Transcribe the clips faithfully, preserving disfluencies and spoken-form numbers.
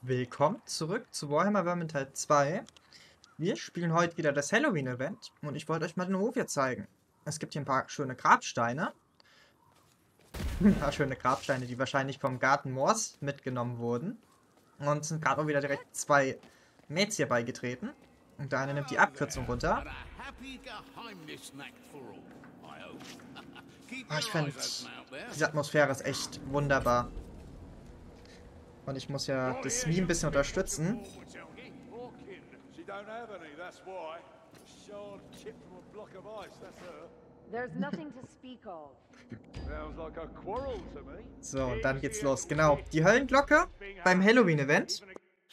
Willkommen zurück zu Warhammer Vermintide zwei. Wir spielen heute wieder das Halloween-Event und ich wollte euch mal den Hof hier zeigen. Es gibt hier ein paar schöne Grabsteine. Ein paar schöne Grabsteine, die wahrscheinlich vom Garten Moors mitgenommen wurden. Und es sind gerade auch wieder direkt zwei Mates hier beigetreten. Und der eine nimmt die Abkürzung runter. Oh, ich finde, diese Atmosphäre ist echt wunderbar. Und ich muss ja das Meme ein bisschen unterstützen. So, und dann geht's los. Genau, die Höllenglocke beim Halloween-Event.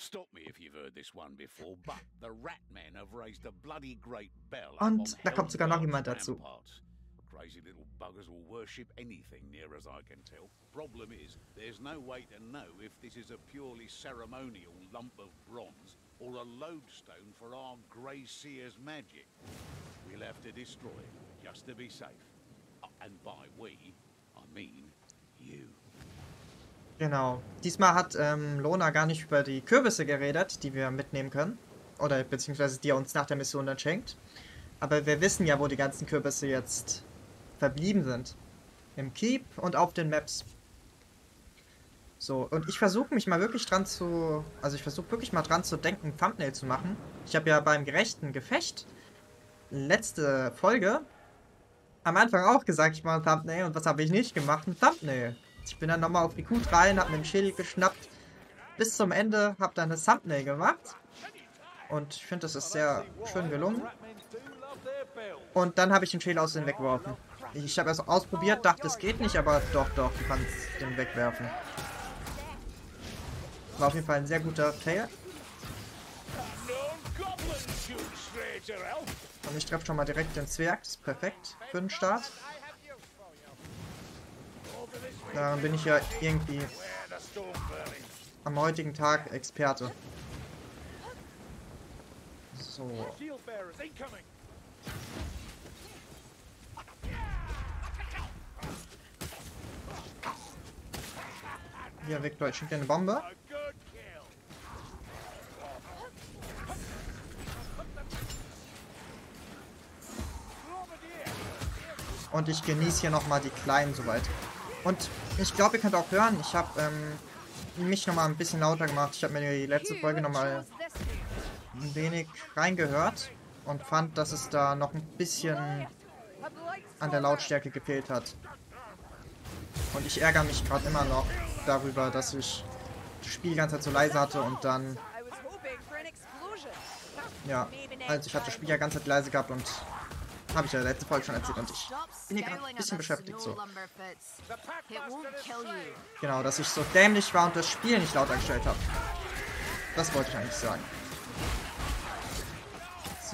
Und da kommt sogar noch jemand dazu. Crazy little buggers will worship anything near as I can tell. Problem is, there's no way to know if this is a purely ceremonial lump of bronze or a lodestone for our Grey Seer's magic. We'll have to destroy it, just to be safe. And by we, I mean you. Genau. Diesmal hat ähm, Lona gar nicht über die Kürbisse geredet, die wir mitnehmen können. Oder beziehungsweise die er uns nach der Mission dann schenkt. Aber wir wissen ja, wo die ganzen Kürbisse jetzt verblieben sind. Im Keep und auf den Maps. So, und ich versuche mich mal wirklich dran zu... Also ich versuche wirklich mal dran zu denken, ein Thumbnail zu machen. Ich habe ja beim gerechten Gefecht, letzte Folge, am Anfang auch gesagt, ich mache ein Thumbnail. Und was habe ich nicht gemacht? Ein Thumbnail. Ich bin dann nochmal auf die Kuh rein, habe mir ein Schild geschnappt. Bis zum Ende, habe dann ein Thumbnail gemacht. Und ich finde, das ist sehr schön gelungen. Und dann habe ich den Schädel aus den weggeworfen. Ich habe es ausprobiert, dachte, es geht nicht, aber doch, doch, du kannst den wegwerfen. War auf jeden Fall ein sehr guter Fail. Und ich treffe schon mal direkt den Zwerg, das ist perfekt für den Start. Daran bin ich ja irgendwie am heutigen Tag Experte. So. Hier, Victor, ich schicke dir eine Bombe. Und ich genieße hier nochmal die Kleinen soweit. Und ich glaube, ihr könnt auch hören, ich habe ähm, mich nochmal ein bisschen lauter gemacht. Ich habe mir die letzte Folge nochmal ein wenig reingehört und fand, dass es da noch ein bisschen an der Lautstärke gefehlt hat. Und ich ärgere mich gerade immer noch darüber, dass ich das Spiel die ganze Zeit so leise hatte und dann... Ja, also ich hatte das Spiel ja die ganze Zeit leise gehabt und habe ich ja letzte Folge schon erzählt und ich bin hier gerade ein bisschen beschäftigt so. Genau, dass ich so dämlich war und das Spiel nicht lauter gestellt habe. Das wollte ich eigentlich sagen. So.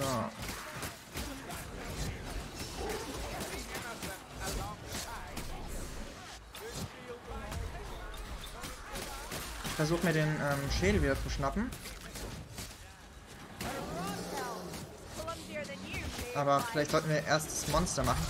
Ich versuche mir den ähm, Schädel wieder zu schnappen. Aber vielleicht sollten wir erst das Monster machen.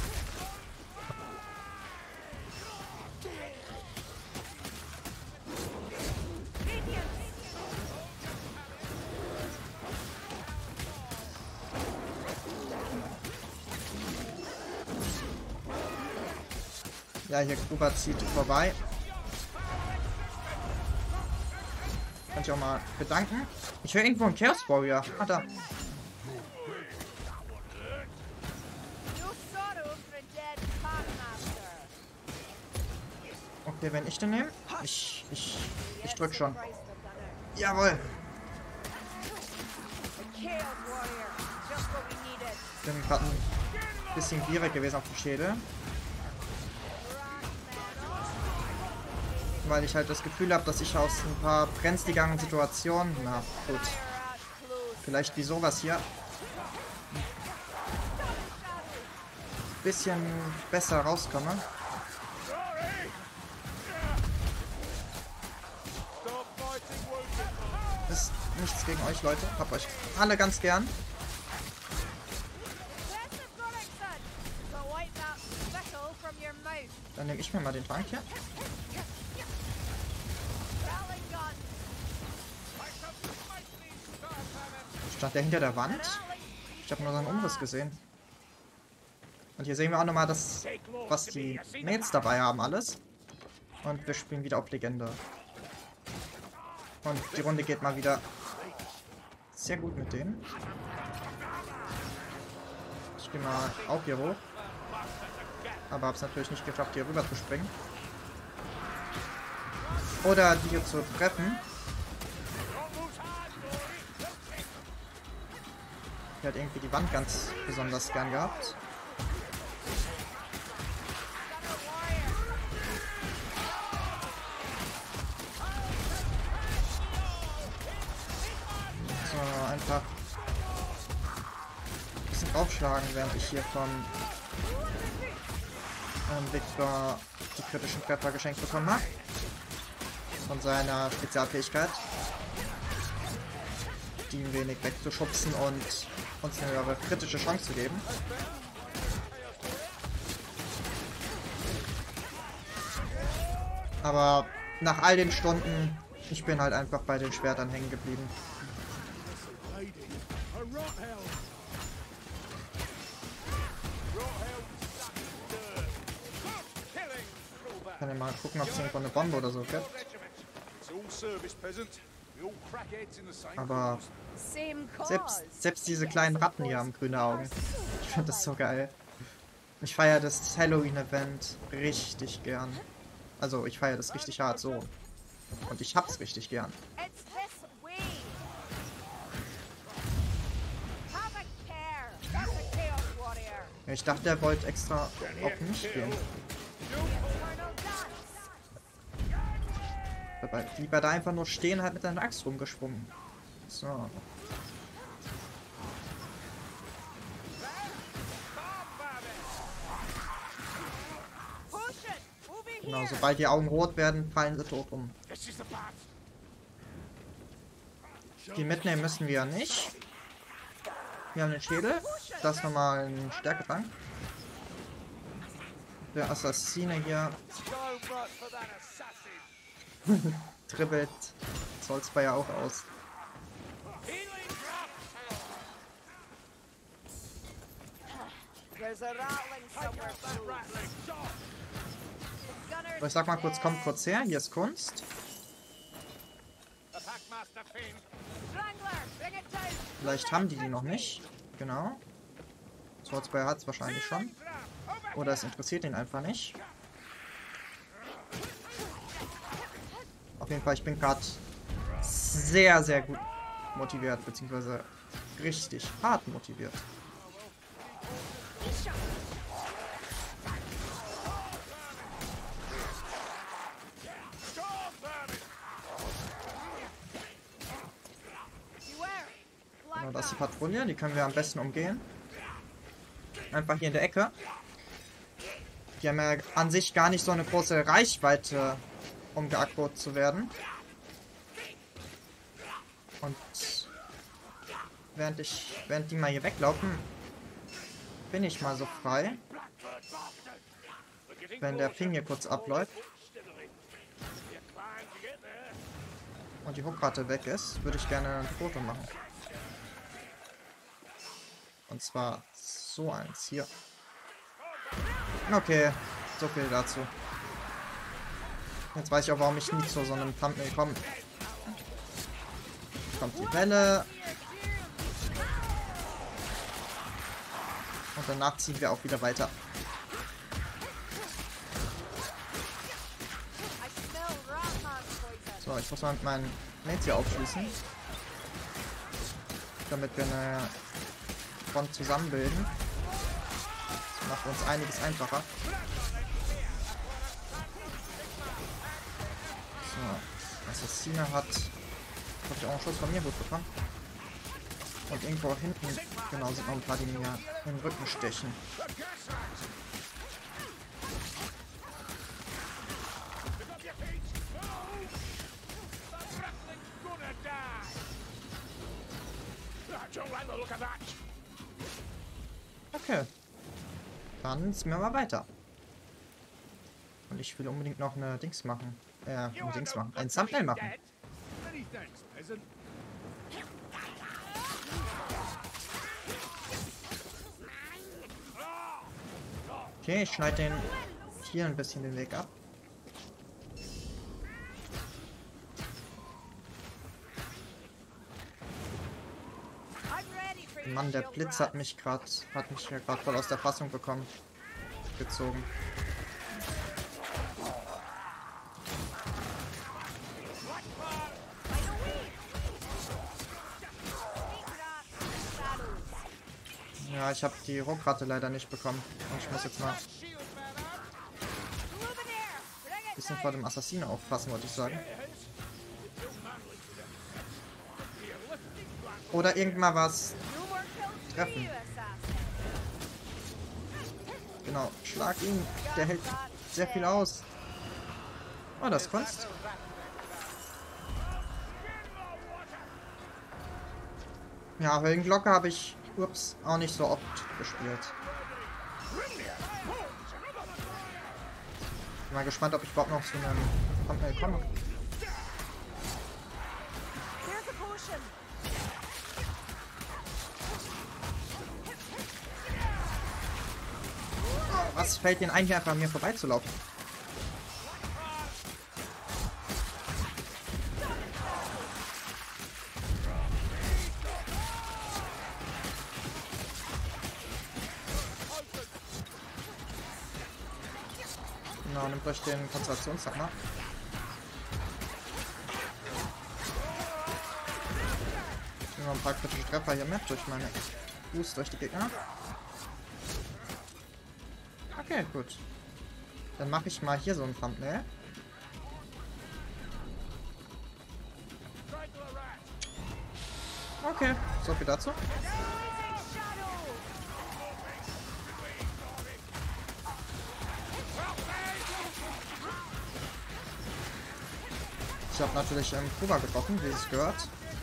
Ja, hier Gruber zieht vorbei. Kann ich auch mal bedanken. Ich höre irgendwo einen Chaos Warrior. Ah, da. Okay, wenn ich den nehme. Ich, ich, ich drück schon. Jawohl. Ich bin gerade ein bisschen gierig gewesen auf die Schädel. Weil ich halt das Gefühl habe, dass ich aus ein paar brenzligeren Situationen, na gut, vielleicht wie sowas hier, ein bisschen besser rauskomme. Ist nichts gegen euch, Leute. Hab euch alle ganz gern. Dann nehme ich mir mal den Trank hier. Stand der hinter der Wand? Ich habe nur seinen Umriss gesehen. Und hier sehen wir auch nochmal das, was die Mates dabei haben, alles. Und wir spielen wieder auf Legende. Und die Runde geht mal wieder sehr gut mit denen. Ich gehe mal auch hier hoch. Aber habe es natürlich nicht geschafft, hier rüber zu springen. Oder die hier zu treffen. Die hat irgendwie die Wand ganz besonders gern gehabt. So, einfach ein bisschen draufschlagen, während ich hier von ähm, Victor die kritischen Treffer geschenkt bekommen habe. Von seiner Spezialfähigkeit. Die ein wenig wegzuschubsen und uns eine höhere kritische Chance zu geben. Aber nach all den Stunden, ich bin halt einfach bei den Schwertern hängen geblieben. Ich kann ja mal gucken, ob es irgendwo eine Bombe oder so gibt. Aber selbst, selbst diese kleinen Ratten hier haben grüne Augen. Ich finde das so geil. Ich feiere das Halloween-Event richtig gern. Also ich feiere das richtig hart so. Und ich hab's richtig gern. Ich dachte, er wollte extra auf mich gehen. Dabei lieber da einfach nur stehen, halt mit seiner Axt rumgesprungen. So. Genau, sobald die Augen rot werden, fallen sie tot um. Die mitnehmen müssen wir ja nicht. Wir haben den Schädel. Das nochmal ein Stärketrank. Der Assassine hier dribbelt Solspire ja auch aus. So, ich sag mal kurz, kommt kurz her, hier ist Kunst. Vielleicht haben die die noch nicht. Genau. Solspire hat es wahrscheinlich schon. Oder es interessiert ihn einfach nicht. Auf jeden Fall, ich bin gerade sehr, sehr gut motiviert, beziehungsweise richtig hart motiviert. Genau, das ist die Patrouille, die können wir am besten umgehen. Einfach hier in der Ecke. Die haben ja an sich gar nicht so eine große Reichweite, um geaggro zu werden. Und während ich, während die mal hier weglaufen, bin ich mal so frei. Wenn der Ping hier kurz abläuft. Und die Hockrate weg ist, würde ich gerne ein Foto machen. Und zwar so eins hier. Okay, so viel dazu. Jetzt weiß ich auch, warum ich nie zu so einem Thumbnail komme. Kommt die Welle. Und danach ziehen wir auch wieder weiter. So, ich muss mal mit meinen Mates hier aufschließen. Damit wir eine Front zusammenbilden. Das macht uns einiges einfacher. So, Assassine hat, hab ich auch einen Schuss von mir gut bekommen. Und irgendwo hinten, genau, sind noch ein paar, die mir in den Rücken stechen. Okay. Dann sind wir mal weiter. Und ich will unbedingt noch eine Dings machen. Äh, ein Dings machen. Ein Thumbnail machen. Okay, ich schneide den hier ein bisschen den Weg ab. Mann, der Blitz hat mich gerade hat mich ja gerade voll aus der Fassung bekommen. Gezogen. Ja, ich habe die Ruckrate leider nicht bekommen. Und ich muss jetzt mal ein bisschen vor dem Assassinen aufpassen, wollte ich sagen. Oder irgendwann was treffen. Genau, schlag ihn. Der hält sehr viel aus. Oh, das ist Kunst. Ja, Höllenglocke habe ich, ups, auch nicht so oft gespielt. Bin mal gespannt, ob ich überhaupt noch zu einem Thumbnail komme. Was fällt denn ein, hier einfach an mir vorbeizulaufen? Genau, nimmt euch den Konzentrationshammer. Noch ein paar kritische Treffer hier mit durch meine Boost durch die Gegner. Okay, gut. Dann mache ich mal hier so ein Thumbnail. Okay, so viel dazu. Ich habe natürlich ähm, Kuba getroffen, wie es gehört.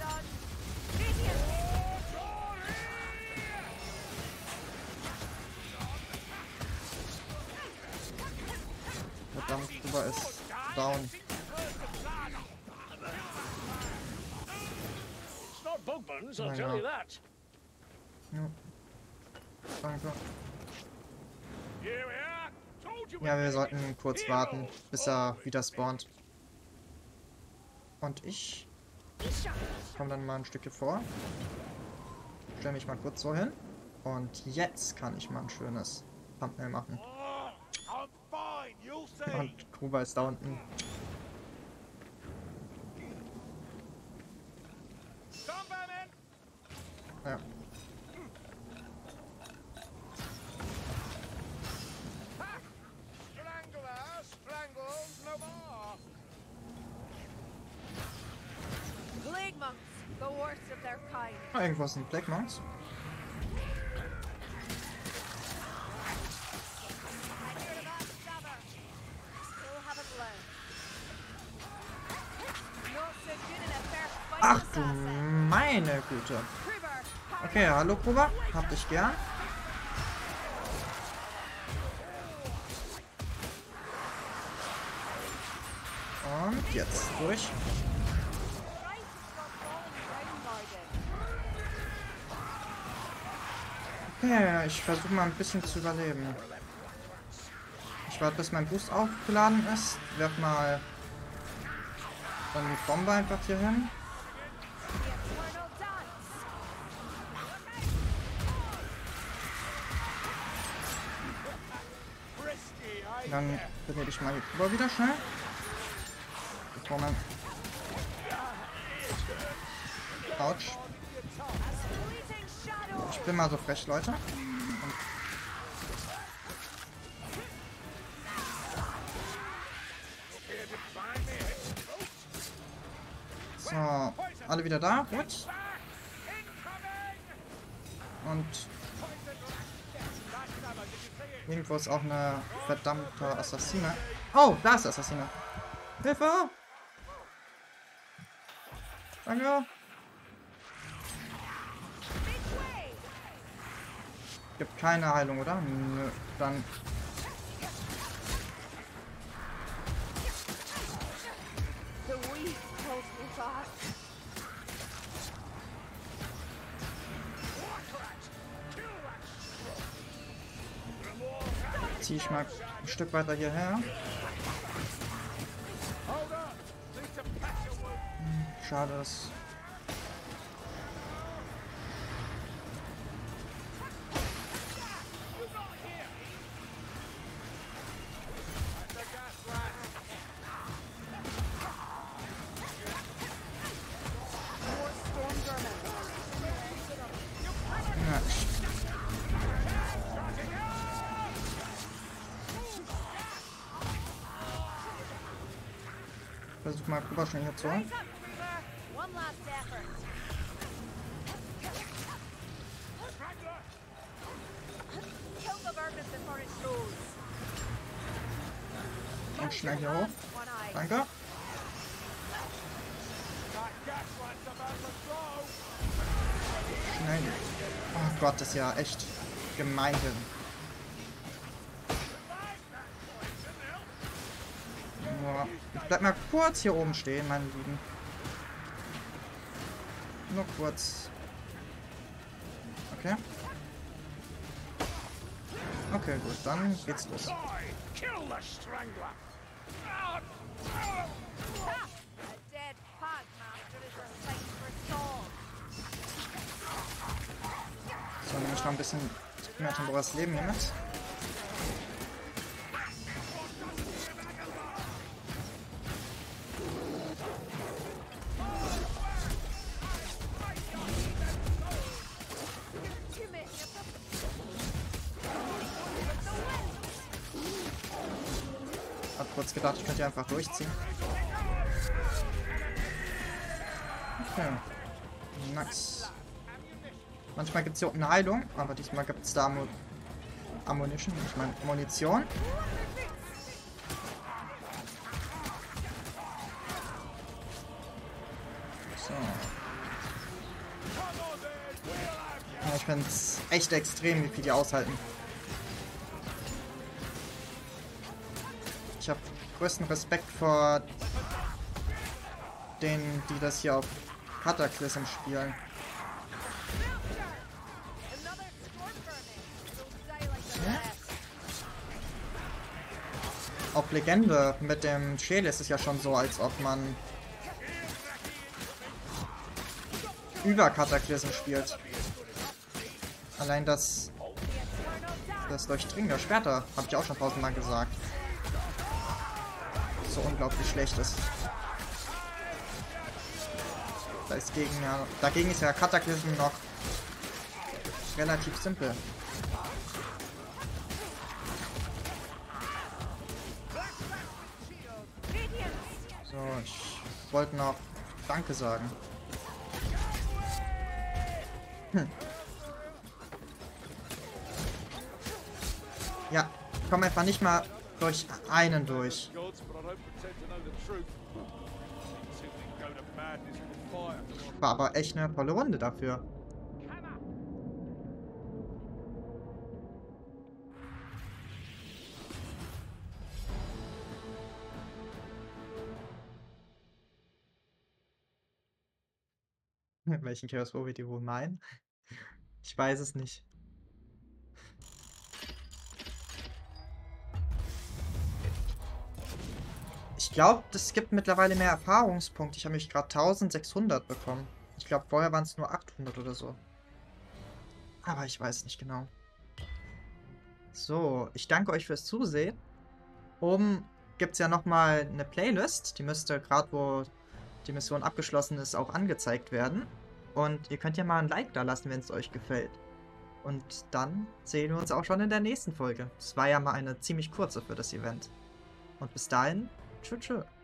Verdammt, Kuba ist down. Ja. Ja. Danke. Ja, wir sollten kurz warten, bis er wieder spawnt. Und ich komme dann mal ein Stückchen vor. Stelle mich mal kurz so hin. Und jetzt kann ich mal ein schönes Thumbnail machen. Und Kuba ist da unten. Ja. Ah, irgendwo sind Black Monks. Ach du meine Güte. Okay, hallo Kuba. Hab dich gern. Und jetzt durch. Okay, ich versuche mal ein bisschen zu überleben. Ich warte, bis mein Boost aufgeladen ist. Werf mal dann die Bombe einfach hier hin. Dann benehme ich mal die Kuba wieder schnell. Bevor man... Autsch. Ich bin mal so frech, Leute. Und so, alle wieder da, gut. Und irgendwo ist auch eine verdammte Assassine. Oh, da ist Assassine. Hilfe! Danke. Gibt keine Heilung, oder? Nö, dann. ziehe ich mal ein Stück weiter hierher. Hm, schade, dass... Versuch mal rüber schnell hier zu holen. Und schnell hier hoch. Danke. Schnell. Oh Gott, das ist ja echt gemein hier. Ich bleib mal kurz hier oben stehen, meine Lieben. Nur kurz. Okay. Okay, gut, dann geht's los. So, nehme ich noch ein bisschen mehr temporäres Leben hier mit. Hab kurz gedacht, ich könnte hier einfach durchziehen. Okay. Nice. Manchmal gibt es hier unten eine Heilung, aber diesmal gibt es da Ammo Ammunition, ich meine Munition. So. Ja, ich finde es echt extrem, wie viel die aushalten. Ich habe größten Respekt vor denen, die das hier auf Cataclysm spielen. Ja? Auf Legende mit dem Schädel ist es ja schon so, als ob man über Cataclysm spielt. Allein das, das durchdringende Schwert, habe ich auch schon tausendmal gesagt, so unglaublich schlecht ist. Da ist gegen, ja, dagegen ist ja Cataclysm noch relativ simpel. So, ich wollte noch Danke sagen. Hm. Ja, ich komme einfach nicht mal durch einen durch. War aber echt eine tolle Runde dafür. Welchen Chaos War wir die wohl meinen? Ich weiß es nicht. Ich glaube, es gibt mittlerweile mehr Erfahrungspunkte. Ich habe mich gerade eintausendsechshundert bekommen. Ich glaube, vorher waren es nur achthundert oder so. Aber ich weiß nicht genau. So, ich danke euch fürs Zusehen. Oben gibt es ja nochmal eine Playlist. Die müsste gerade, wo die Mission abgeschlossen ist, auch angezeigt werden. Und ihr könnt ja mal ein Like da lassen, wenn es euch gefällt. Und dann sehen wir uns auch schon in der nächsten Folge. Es war ja mal eine ziemlich kurze für das Event. Und bis dahin, tschüss. Tschüss.